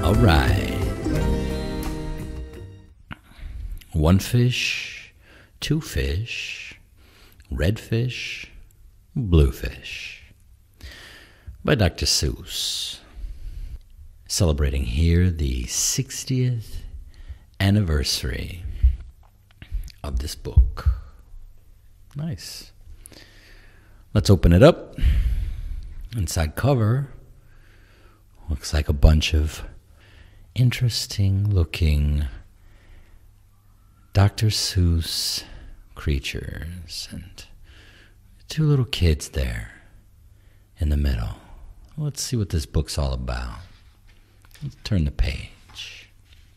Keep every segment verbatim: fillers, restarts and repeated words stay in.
All right. One fish, two fish, red fish, blue fish. By Doctor Seuss. Celebrating here the sixtieth anniversary of this book. Nice. Let's open it up. Inside cover looks like a bunch of interesting looking Doctor Seuss creatures and two little kids there in the middle. Let's see what this book's all about. Let's turn the page.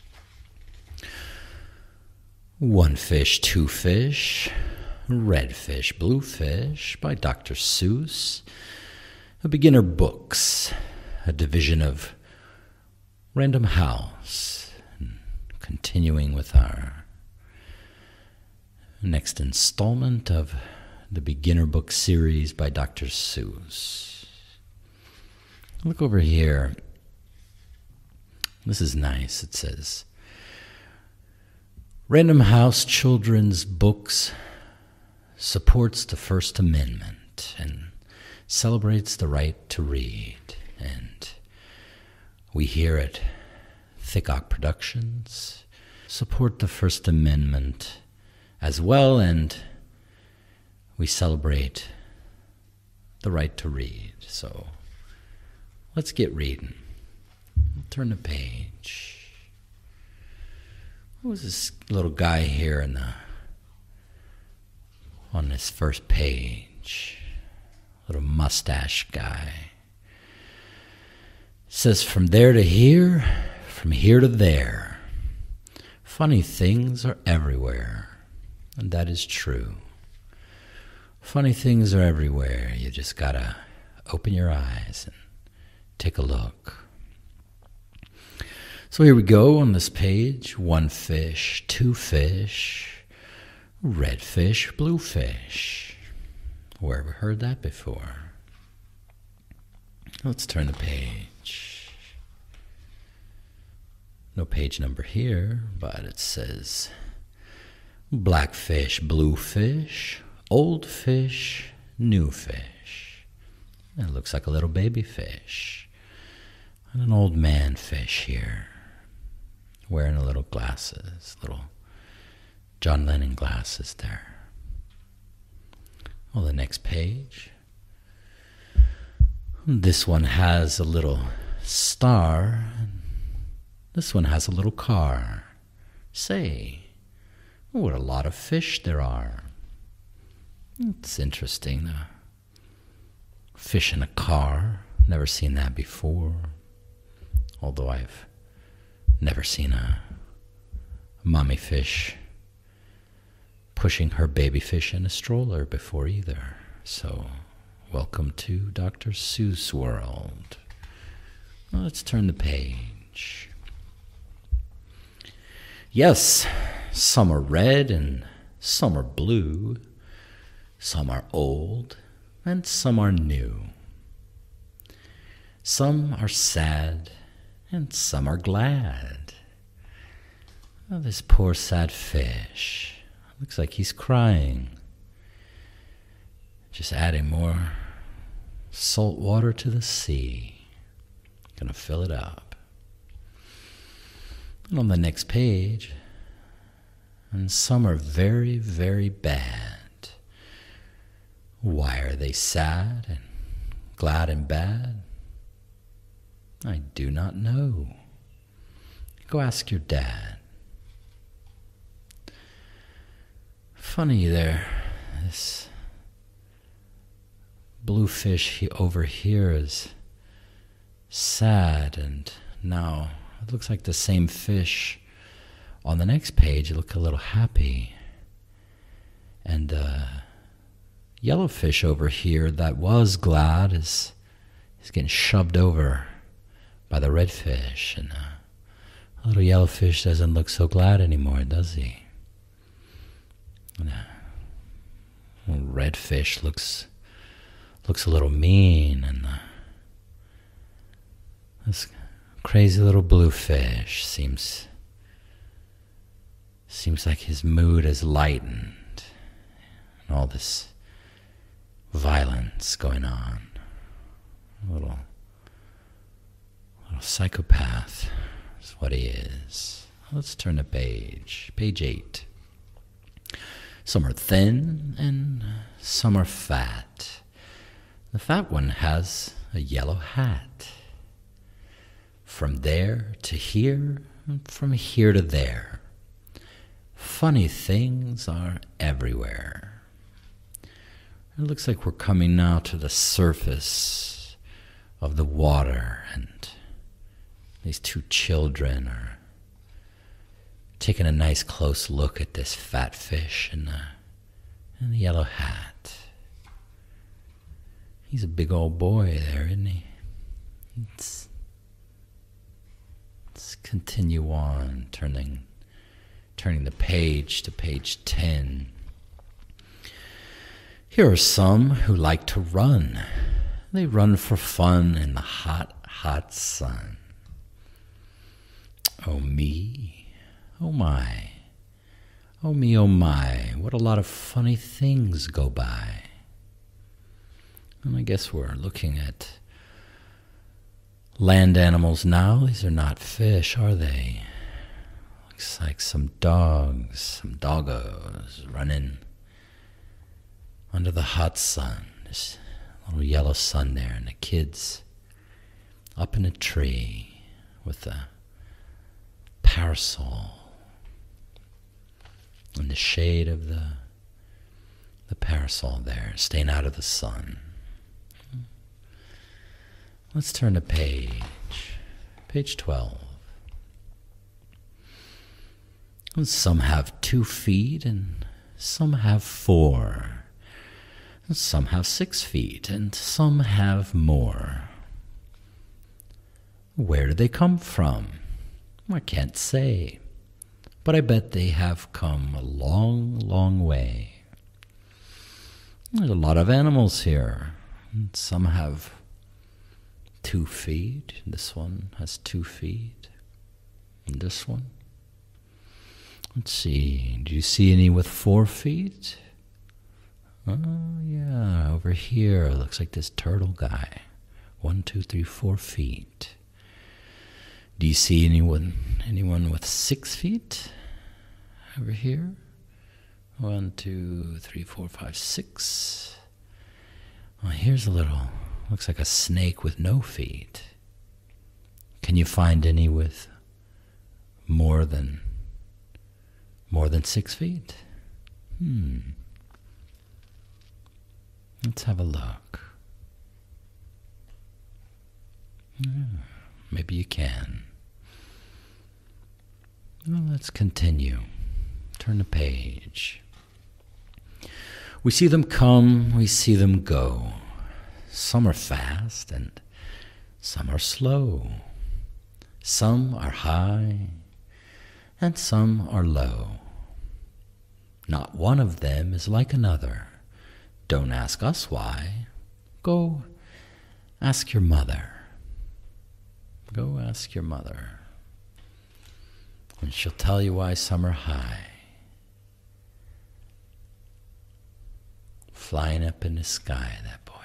One fish, two fish, red fish, blue fish by Doctor Seuss. A Beginner Books, a division of Random House. Continuing with our next installment of the Beginner Book series by Doctor Seuss. Look over here. This is nice. It says, Random House Children's Books supports the First Amendment and celebrates the right to read. And we here at Thick Oak Productions support the First Amendment as well, and we celebrate the right to read. So let's get reading. Turn the page. Who's this little guy here in the on this first page? Little mustache guy. It says, from there to here, from here to there. Funny things are everywhere. And that is true. Funny things are everywhere. You just gotta open your eyes and take a look. So here we go on this page. One fish, two fish, red fish, blue fish. Where have we heard that before? Let's turn the page. No page number here, but it says black fish, blue fish, old fish, new fish. And it looks like a little baby fish. And an old man fish here, wearing a little glasses, little John Lennon glasses there. Well, the next page. This one has a little star. This one has a little car. Say, what a lot of fish there are. It's interesting. Uh, fish in a car. Never seen that before. Although I've never seen a mommy fish pushing her baby fish in a stroller before either. So, welcome to Doctor Seuss world. Well, let's turn the page. Yes, some are red and some are blue. Some are old and some are new. Some are sad and some are glad. Oh, this poor sad fish. Looks like he's crying. Just adding more salt water to the sea. Gonna fill it up. And on the next page, and some are very, very bad. Why are they sad and glad and bad? I do not know. Go ask your dad. Funny there, this blue fish he over here is sad, and now it looks like the same fish on the next page look a little happy. And uh, yellow fish over here that was glad is is getting shoved over by the red fish, and uh, little yellow fish doesn't look so glad anymore, does he? Well, red fish looks looks a little mean, and uh, this Crazy little bluefish. Seems seems like his mood has lightened. And all this violence going on. A little, little psychopath is what he is. Let's turn to page. Page eight. Some are thin and some are fat. The fat one has a yellow hat. From there to here, and from here to there. Funny things are everywhere. It looks like we're coming now to the surface of the water, and these two children are taking a nice close look at this fat fish in the, in the yellow hat. He's a big old boy there, isn't he? Let's, let's continue on, turning, turning the page to page ten. Here are some who like to run. They run for fun in the hot, hot sun. Oh me, oh my, oh me, oh my, what a lot of funny things go by. And I guess we're looking at land animals now. These are not fish, are they? Looks like some dogs, some doggos running under the hot sun. There's a little yellow sun there, and the kids up in a tree with a parasol in the shade of the, the parasol there, staying out of the sun. Let's turn to page, page twelve. And some have two feet and some have four. And some have six feet and some have more. Where do they come from? I can't say, but I bet they have come a long, long way. There's a lot of animals here. And some have two feet. This one has two feet. And this one. Let's see. Do you see any with four feet? Oh, yeah. Over here, looks like this turtle guy. One, two, three, four feet. Do you see anyone, anyone with six feet? Over here? One, two, three, four, five, six. Well, here's a little, looks like a snake with no feet. Can you find any with more than, more than six feet? Hmm. Let's have a look. Yeah, maybe you can. Well, let's continue. Turn the page. We see them come, we see them go. Some are fast and some are slow. Some are high and some are low. Not one of them is like another. Don't ask us why. Go ask your mother. Go ask your mother. And she'll tell you why some are high. Flying up in the sky, that boy.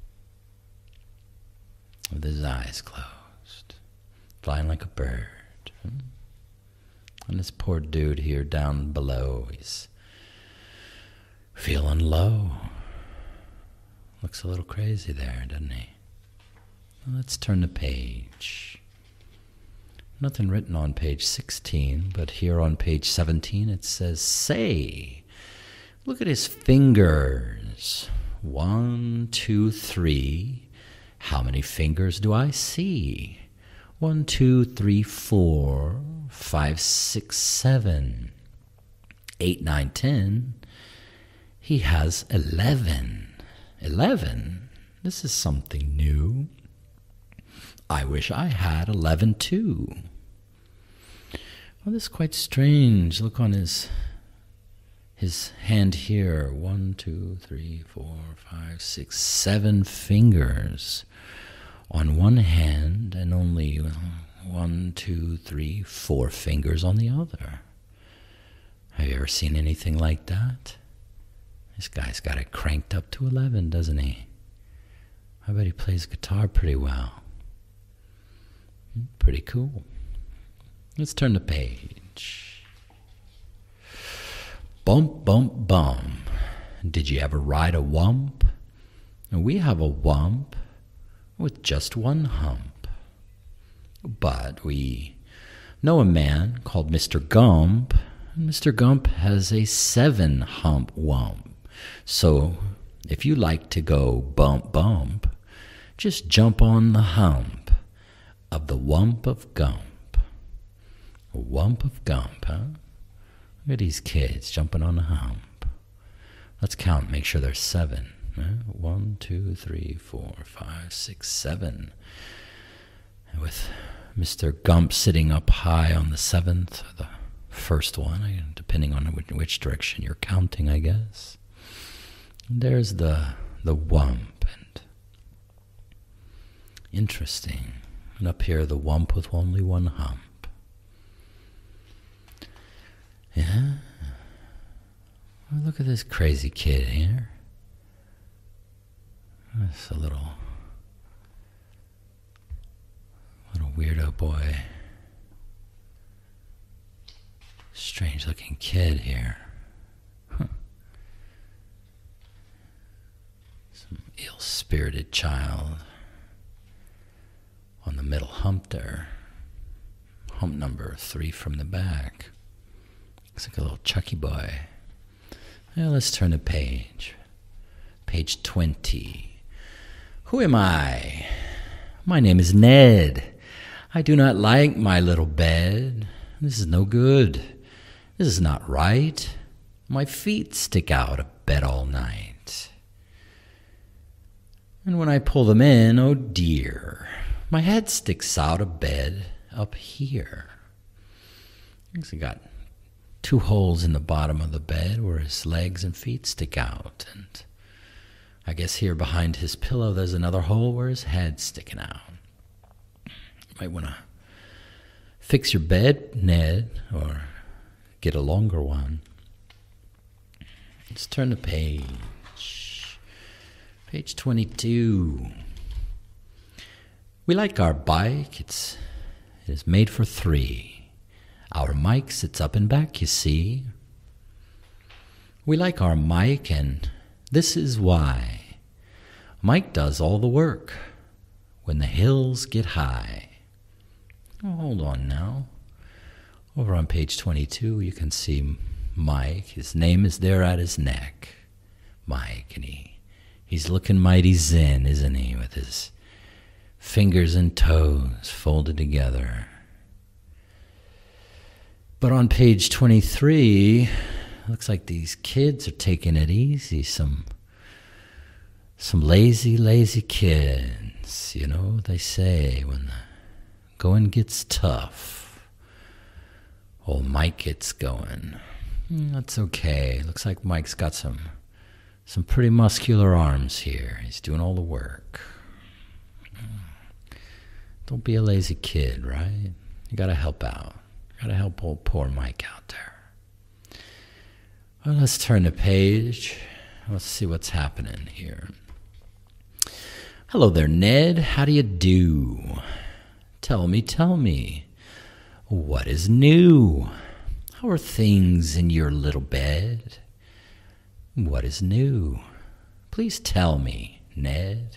With his eyes closed. Flying like a bird. And this poor dude here down below, he's feeling low. Looks a little crazy there, doesn't he? Well, let's turn the page. Nothing written on page sixteen, but here on page seventeen it says, say, look at his fingers. One, two, three. How many fingers do I see? One, two, three, four, five, six, seven, eight, nine, ten. He has eleven. Eleven? This is something new. I wish I had eleven too. Well, this is quite strange. Look on his his hand here. One, two, three, four, five, six, seven fingers on one hand, and only One, two, three, four fingers on the other. Have you ever seen anything like that? This guy's got it cranked up to eleven, doesn't he? I bet he plays guitar pretty well. Pretty cool. Let's turn the page. Bump, bump, bum. Did you ever ride a wump? We have a wump with just one hump. But we know a man called Mister Gump. Mister Gump has a seven hump wump. So if you like to go bump, bump, just jump on the hump of the wump of Gump. A wump of Gump, huh? Look at these kids jumping on the hump. Let's count, make sure there's seven. Huh? One, two, three, four, five, six, seven. And with Mister Gump sitting up high on the seventh, or the first one, depending on which, which direction you're counting, I guess. And there's the the wump, and interesting. And up here, the wump with only one hump. Yeah. Well, look at this crazy kid here. That's a little, little weirdo boy. Strange looking kid here. Huh. Some ill-spirited child on the middle hump there. Hump number three from the back. Looks like a little Chucky boy. Well, let's turn the page. Page twenty. Who am I? My name is Ned. I do not like my little bed. This is no good. This is not right. My feet stick out of bed all night. And when I pull them in, oh dear, my head sticks out of bed up here. He's got two holes in the bottom of the bed where his legs and feet stick out. And I guess here behind his pillow there's another hole where his head's sticking out. You might want to fix your bed, Ned, or get a longer one. Let's turn the page. Page twenty-two. We like our bike. It's, it is made for three. Our mic sits up and back, you see. We like our mic, and this is why. Mike does all the work when the hills get high. Oh, hold on now. Over on page twenty-two, you can see Mike. His name is there at his neck. Mike, and he, he's looking mighty zen, isn't he, with his fingers and toes folded together. But on page twenty-three, looks like these kids are taking it easy. Some, some lazy, lazy kids. You know, they say when the going gets tough, old Mike gets going. That's okay. Looks like Mike's got some, some pretty muscular arms here. He's doing all the work. Don't be a lazy kid, right? You gotta help out. You gotta help old poor Mike out there. Well, let's turn the page. Let's see what's happening here. Hello there, Ned. How do you do? Tell me, tell me, what is new? How are things in your little bed? What is new? Please tell me, Ned.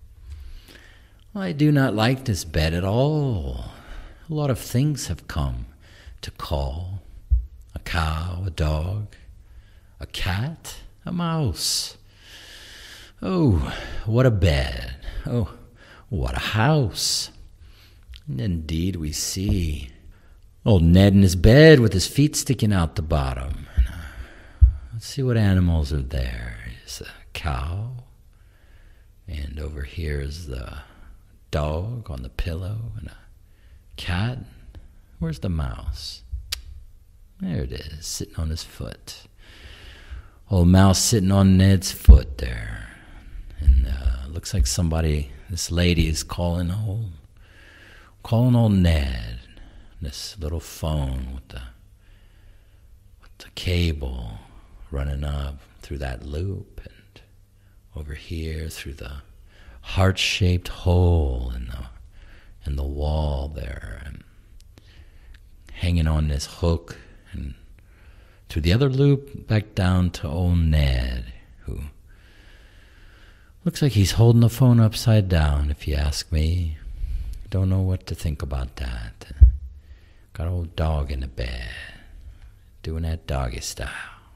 I do not like this bed at all. A lot of things have come to call. A cow, a dog, a cat, a mouse. Oh, what a bed. Oh, what a house. And indeed we see old Ned in his bed with his feet sticking out the bottom. Let's see what animals are there. There's a cow. And over here is the dog on the pillow, and a cat. Where's the mouse? There it is, sitting on his foot. Old mouse sitting on Ned's foot there. And uh, looks like somebody, this lady is calling old, calling old Ned, this little phone with the, with the cable running up through that loop and over here through the heart-shaped hole in the in the wall there, and hanging on this hook and through the other loop back down to old Ned, who looks like he's holding the phone upside down, if you ask me. Don't know what to think about that. Got old dog in the bed, doing that doggy style.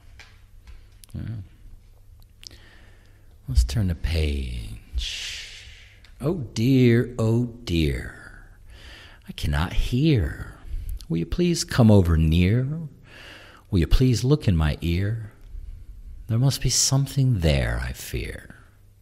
Yeah. Let's turn the page. Oh dear, oh dear, I cannot hear. Will you please come over near? Will you please look in my ear? There must be something there, I fear.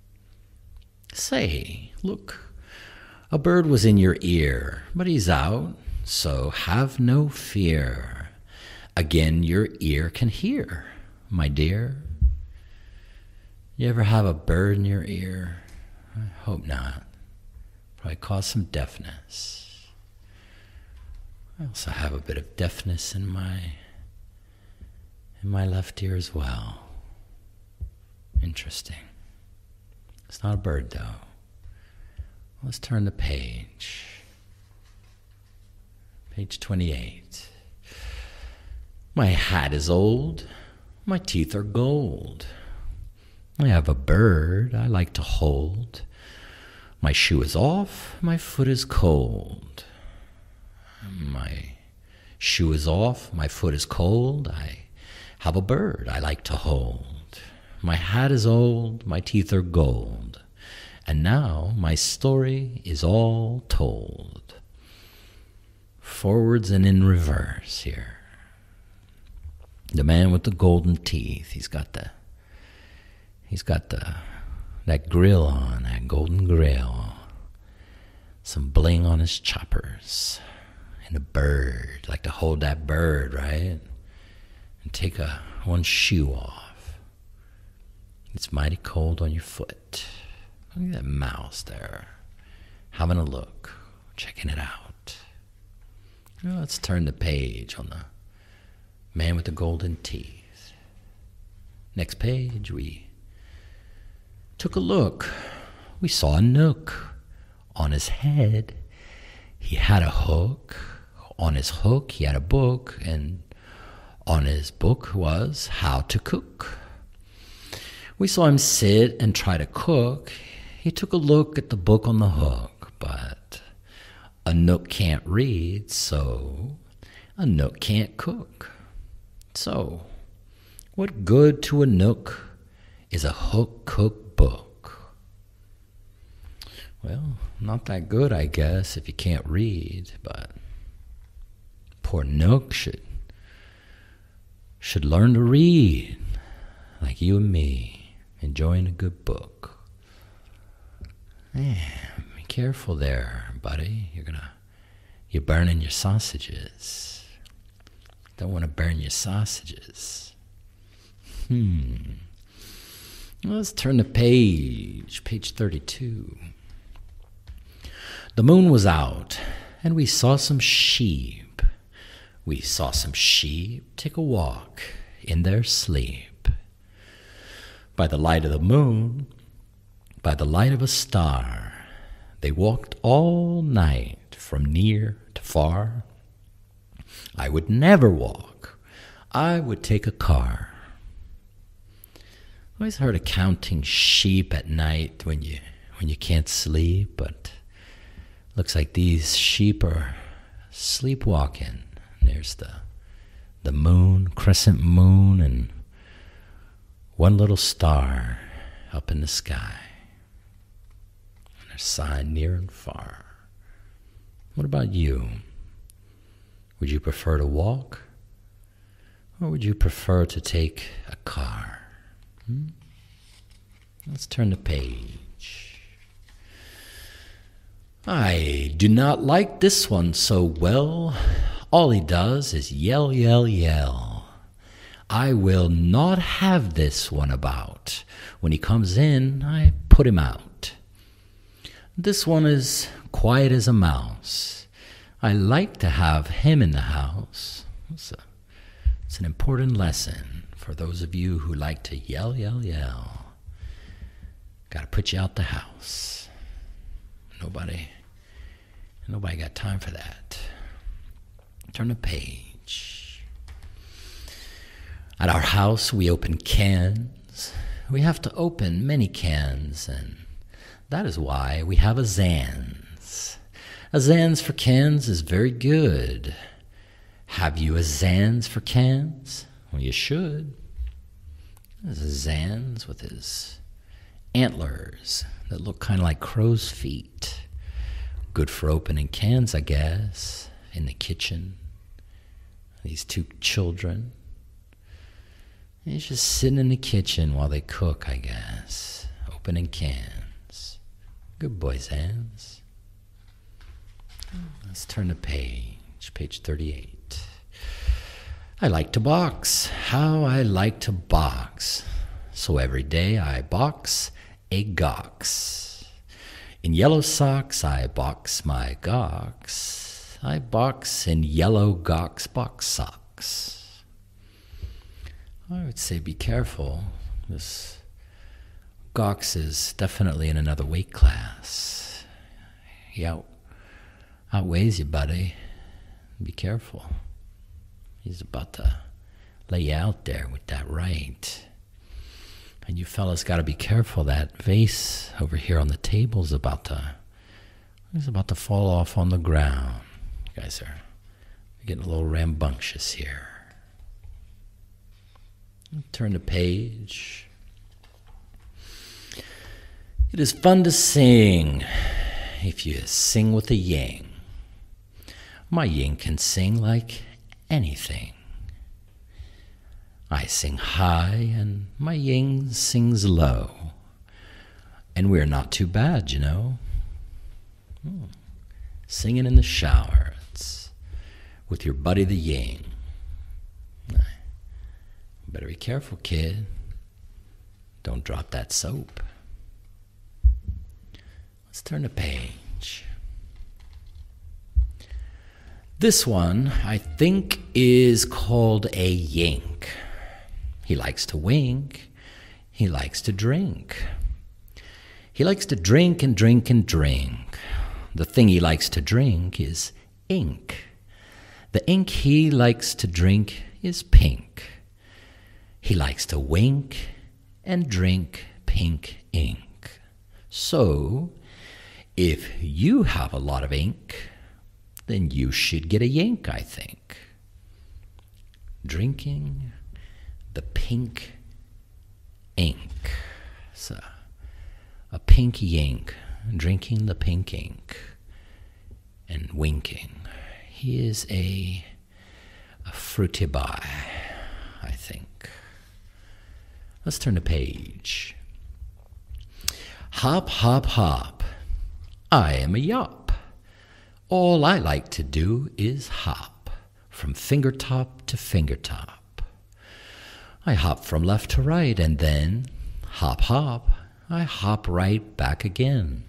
Say, look, a bird was in your ear, but he's out, so have no fear. Again your ear can hear, my dear. You ever have a bird in your ear? I hope not. Probably cause some deafness. I also have a bit of deafness in my in my left ear as well. Interesting. It's not a bird though. Let's turn the page. Page twenty-eight. My hat is old, my teeth are gold. I have a bird I like to hold. My shoe is off, my foot is cold. My shoe is off, my foot is cold. I have a bird I like to hold. My hat is old, my teeth are gold. And now my story is all told. Forwards and in reverse here. The man with the golden teeth, he's got the He's got the that grill on, that golden grill. Some bling on his choppers. And a bird. Like to hold that bird, right? And take a one shoe off. It's mighty cold on your foot. Look at that mouse there. Having a look. Checking it out. Well, let's turn the page on the man with the golden teeth. Next page, we took a look. We saw a nook. On his head, he had a hook. On his hook, he had a book. And on his book was How to Cook. We saw him sit and try to cook. He took a look at the book on the hook. But a nook can't read, so a nook can't cook. So, what good to a nook is a hook cook book? Well, not that good, I guess, if you can't read, but poor Nook should should learn to read, like you and me, enjoying a good book. Man, be careful there, buddy. You're gonna you're burning your sausages. Don't want to burn your sausages. Hmm. Well, let's turn the page, page thirty-two. The moon was out, and we saw some sheep. We saw some sheep take a walk in their sleep. By the light of the moon, by the light of a star, they walked all night from near to far. I would never walk. I would take a car. I always heard of counting sheep at night when you when you can't sleep, but looks like these sheep are sleepwalking. There's the the moon, crescent moon, and one little star up in the sky. And they're sighing near and far. What about you? Would you prefer to walk? Or would you prefer to take a car? Hmm? Let's turn the page. I do not like this one so well. All he does is yell, yell, yell. I will not have this one about. When he comes in, I put him out. This one is quiet as a mouse. I like to have him in the house. It's, a, it's an important lesson for those of you who like to yell, yell, yell. Got to put you out the house. Nobody, nobody got time for that. Turn the page. At our house, we open cans. We have to open many cans, and that is why we have a Zans. A Zans for cans is very good. Have you a Zans for cans? Well, you should. There's a Zans with his antlers that look kind of like crow's feet. Good for opening cans, I guess, in the kitchen. These two children. He's just sitting in the kitchen while they cook, I guess, opening cans. Good boy, Zans. Let's turn the page, page thirty-eight. I like to box. How I like to box. So every day I box a gox. In yellow socks I box my gox. I box in yellow gox box socks. I would say be careful. This gox is definitely in another weight class. He out, outweighs you, buddy. Be careful. He's about to lay you out there with that right. And you fellas got to be careful. That vase over here on the table is about to, is about to fall off on the ground. You guys are getting a little rambunctious here. Turn the page. It is fun to sing if you sing with a ying. My ying can sing like anything. I sing high and my ying sings low. And we're not too bad, you know. Hmm. Singing in the shower. It's with your buddy the ying. Better be careful, kid. Don't drop that soap. Let's turn the page. This one, I think, is called a yink. He likes to wink. He likes to drink. He likes to drink and drink and drink. The thing he likes to drink is ink. The ink he likes to drink is pink. He likes to wink and drink pink ink. So, if you have a lot of ink, then you should get a yink, I think. Drinking the pink ink. So, a pink yink, drinking the pink ink and winking. He is a, a fruity boy, I think. Let's turn the page. Hop, hop, hop. I am a yop. All I like to do is hop from finger top to finger top. I hop from left to right and then hop, hop. I hop right back again.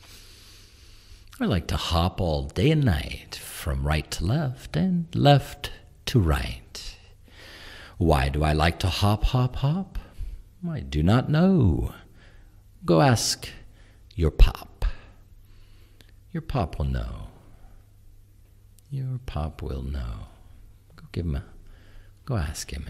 I like to hop all day and night from right to left and left to right. Why do I like to hop, hop, hop? I do not know. Go ask your pop. Your pop will know. Your pop will know. Go give him a, go ask him.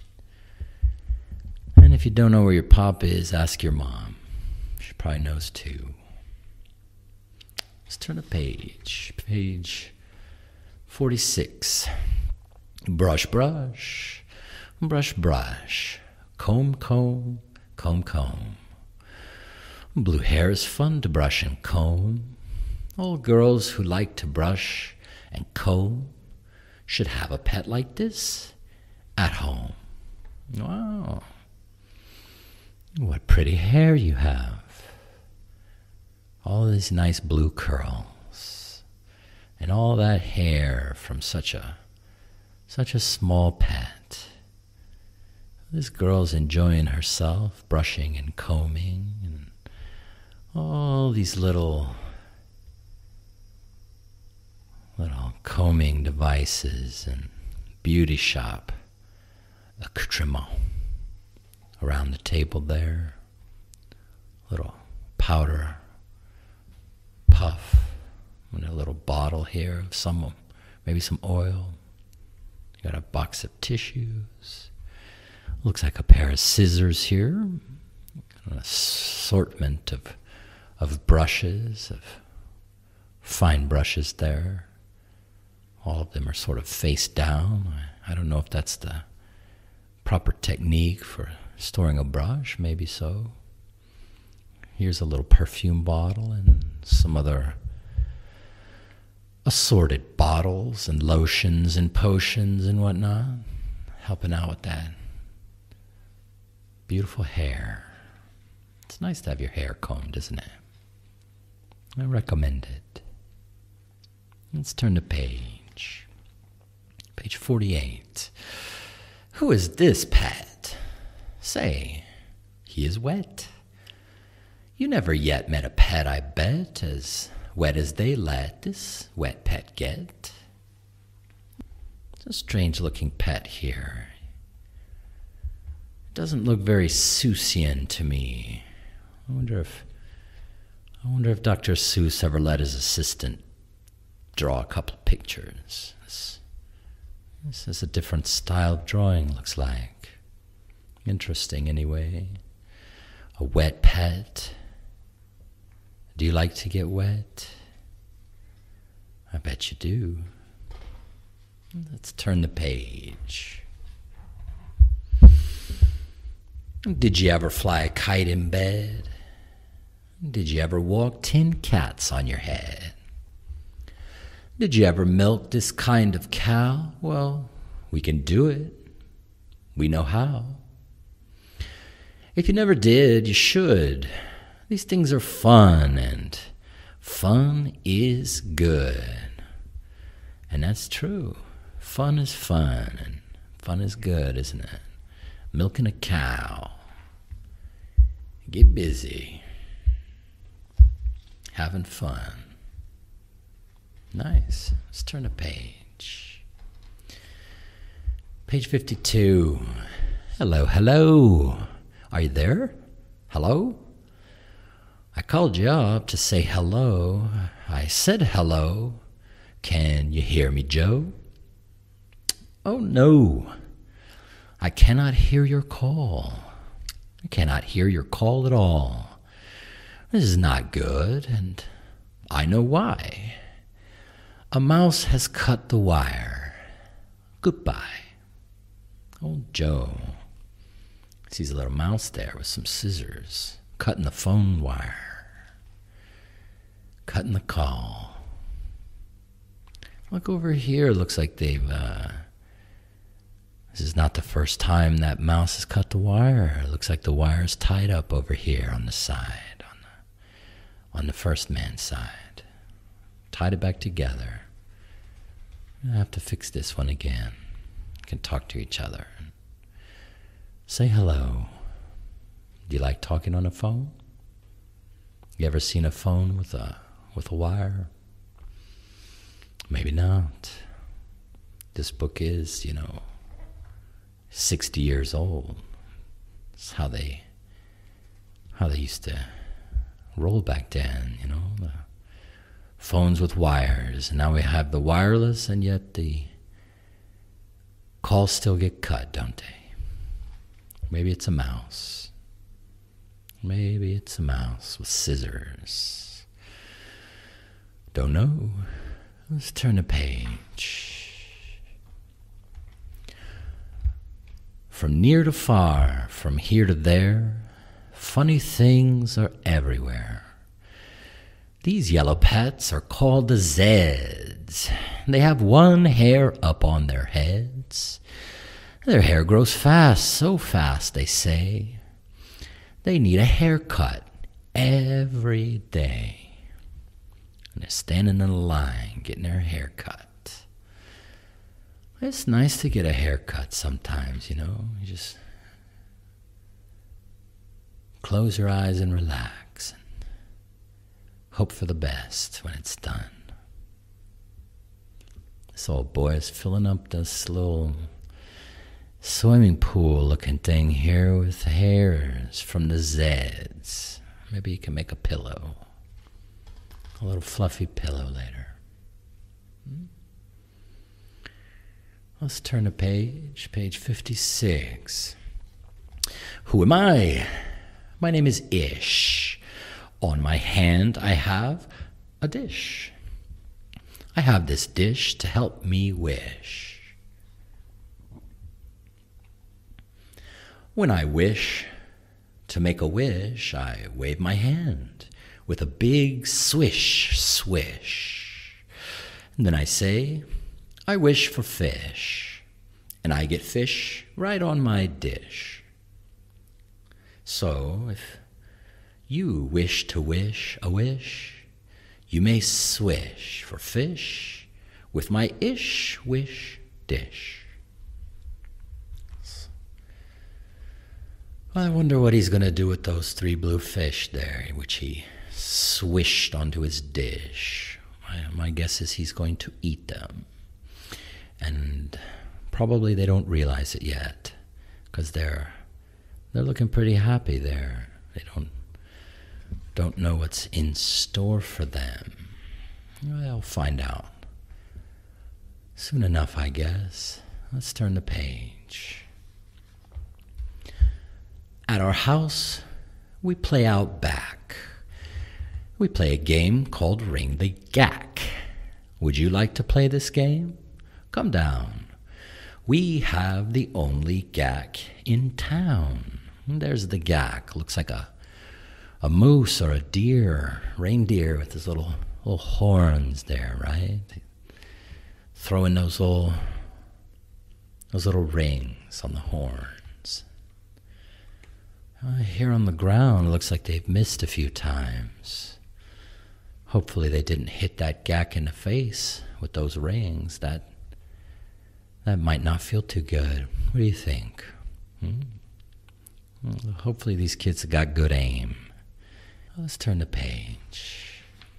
And, and if you don't know where your pop is, ask your mom. She probably knows too. Let's turn a page. Page forty-six. Brush, brush. Brush, brush. Comb, comb, comb, comb. Blue hair is fun to brush and comb. All girls who like to brush and comb should have a pet like this at home. Wow. What pretty hair you have. All these nice blue curls. And all that hair from such a, such a small pet. This girl's enjoying herself, brushing and combing, and all these little, little combing devices and beauty shop accoutrement around the table there. Little powder puff and a little bottle here of some, maybe some oil. You got a box of tissues. Looks like a pair of scissors here. An assortment of of brushes, of fine brushes there. All of them are sort of face down. I, I don't know if that's the proper technique for storing a brush. Maybe so. Here's a little perfume bottle and some other assorted bottles and lotions and potions and whatnot, helping out with that beautiful hair. It's nice to have your hair combed, isn't it? I recommend it. Let's turn the page. Page forty-eight. Who is this pet? Say, he is wet. You never yet met a pet, I bet, as wet as they let this wet pet get. It's a strange-looking pet here. It doesn't look very Seussian to me. I wonder if I wonder if Doctor Seuss ever let his assistant draw a couple of pictures. This, this is a different style of drawing, looks like. Interesting, anyway. A wet pet. Do you like to get wet? I bet you do. Let's turn the page. Did you ever fly a kite in bed? Did you ever walk tin cats on your head? Did you ever milk this kind of cow? Well, we can do it. We know how. If you never did, you should. These things are fun, and fun is good. And that's true. Fun is fun, and fun is good, isn't it? Milking a cow. Get busy. Having fun. Nice. Let's turn a page. Page fifty-two. Hello, hello. Are you there? Hello? I called you up to say hello. I said hello. Can you hear me, Joe? Oh, no. I cannot hear your call. I cannot hear your call at all. This is not good, and I know why. A mouse has cut the wire. Goodbye. Old Joe sees a little mouse there with some scissors, cutting the phone wire, cutting the call. Look over here. Looks like they've, uh, this is not the first time that mouse has cut the wire. It looks like the wire's tied up over here on the side, on the, on the first man's side. Tied it back together. I have to fix this one again. We can talk to each other. Say hello. Do you like talking on a phone? You ever seen a phone with a with a wire? Maybe not. This book is, you know, sixty years old. It's how they how they used to roll back then, you know, the phones with wires. And now we have the wireless, and yet the calls still get cut, don't they? Maybe it's a mouse. Maybe it's a mouse with scissors. Don't know. Let's turn the page. From near to far, from here to there, funny things are everywhere. These yellow pets are called the Zeds. They have one hair up on their heads. Their hair grows fast, so fast, they say. They need a haircut every day. And they're standing in a line getting their hair cut. It's nice to get a haircut sometimes, you know. You just close your eyes and relax and hope for the best when it's done. This old boy is filling up this little swimming pool looking thing here with hairs from the Zeds. Maybe you can make a pillow. A little fluffy pillow later. Hmm? Let's turn to page, page fifty-six. Who am I? My name is Ish. On my hand I have a dish. I have this dish to help me wish. When I wish to make a wish, I wave my hand with a big swish, swish. And then I say, I wish for fish, and I get fish right on my dish. So, if you wish to wish a wish, you may swish for fish with my ish wish dish. I wonder what he's going to do with those three blue fish there, which he swished onto his dish. My, my guess is he's going to eat them. And probably they don't realize it yet, because they're they're looking pretty happy there. They don't don't know what's in store for them. They'll find out soon enough, I guess. Let's turn the page. At our house, we play out back. We play a game called Ring the Gack. Would you like to play this game? Come down. We have the only gack in town. There's the gack. Looks like a a moose or a deer, reindeer with his little little horns there, right? Throwing those little those little rings on the horns. Uh, here on the ground, it looks like they've missed a few times. Hopefully they didn't hit that gack in the face with those rings. That that might not feel too good. What do you think? Hmm? Well, hopefully these kids have got good aim. Let's turn the page.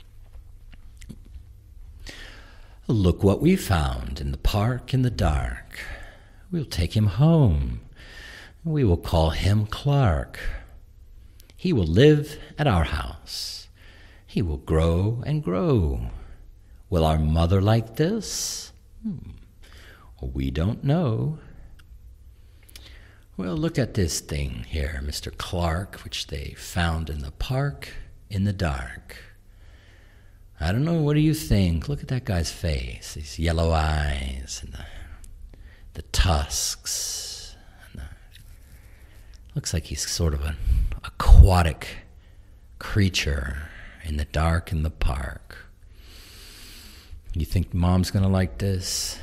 Look what we found in the park in the dark. We'll take him home. We will call him Clark. He will live at our house. He will grow and grow. Will our mother like this? Hmm. We don't know. Well, look at this thing here, Mister Clark, which they found in the park in the dark. I don't know, what do you think? Look at that guy's face, these yellow eyes and the, the tusks. And the, looks like he's sort of an aquatic creature in the dark in the park. You think Mom's gonna like this?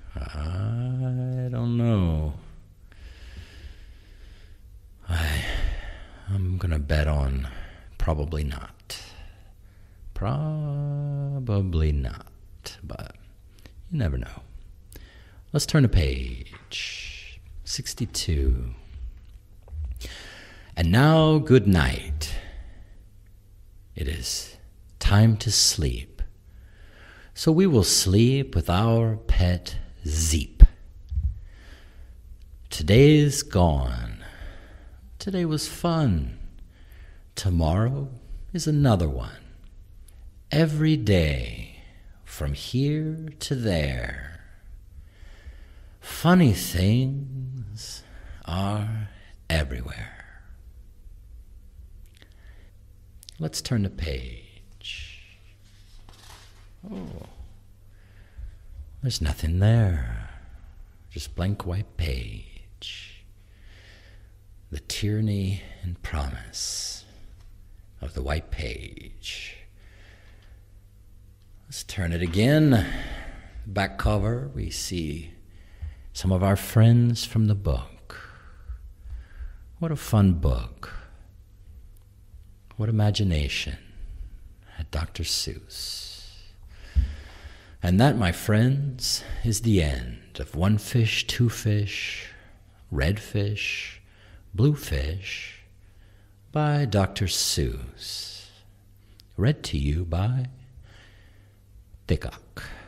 I don't know. I, I'm gonna bet on probably not. Probably not, but you never know. Let's turn to page sixty-two. And now, good night. It is time to sleep. So we will sleep with our pet Zeep. Today's gone. Today was fun. Tomorrow is another one. Every day, from here to there, funny things are everywhere. Let's turn the page. Oh, there's nothing there. Just blank white page. The tyranny and promise of the white page. Let's turn it again. Back cover, we see some of our friends from the book. What a fun book. What imagination at Doctor Seuss. And that, my friends, is the end of One Fish, Two Fish, Red Fish, Blue Fish by Doctor Seuss. Read to you by Dickok.